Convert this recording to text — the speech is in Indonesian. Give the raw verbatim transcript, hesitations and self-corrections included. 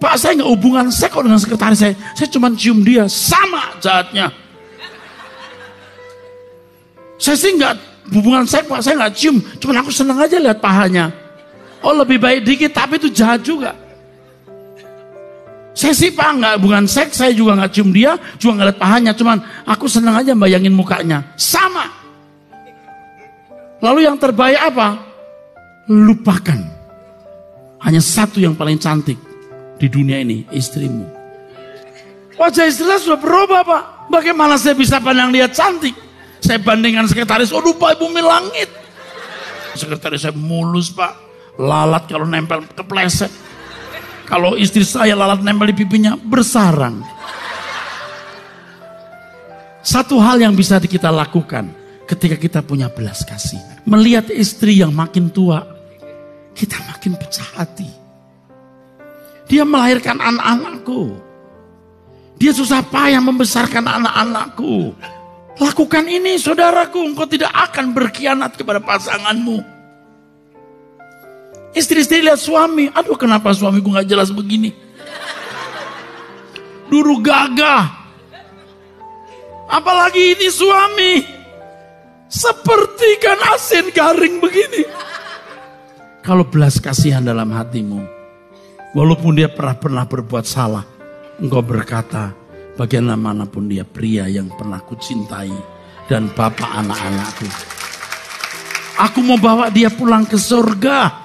Pak, saya nggak hubungan seks kok dengan sekretaris saya. Saya cuma cium dia. Sama jahatnya. Saya sih nggak hubungan seks, Pak. Saya nggak cium. Cuma aku senang aja lihat pahanya. Oh, lebih baik dikit, tapi itu jahat juga. Saya sih Pak nggak hubungan seks, saya juga nggak cium dia, juga nggak lihat pahanya. Cuman aku senang aja bayangin mukanya. Sama. Lalu yang terbaik apa? Lupakan. Hanya satu yang paling cantik di dunia ini, istrimu. Wajah istrinya sudah berubah Pak. Bagaimana saya bisa pandang dia cantik? Saya bandingkan sekretaris, oh lupa bumi langit. Sekretaris saya mulus Pak. Lalat kalau nempel kepleset. Kalau istri saya lalat nempel di pipinya, bersarang. Satu hal yang bisa kita lakukan ketika kita punya belas kasih. Melihat istri yang makin tua, kita makin pecah hati. Dia melahirkan anak-anakku. Dia susah payah membesarkan anak-anakku. Lakukan ini saudaraku, engkau tidak akan berkhianat kepada pasanganmu. Istri-istri lihat suami, aduh kenapa suamiku gak jelas begini. Dulu gagah. Apalagi ini suami. Seperti ikan asin garing begini. Kalau belas kasihan dalam hatimu, walaupun dia pernah pernah berbuat salah, engkau berkata, bagaimanapun dia pria yang pernah kucintai dan bapak anak-anakku. Aku mau bawa dia pulang ke surga.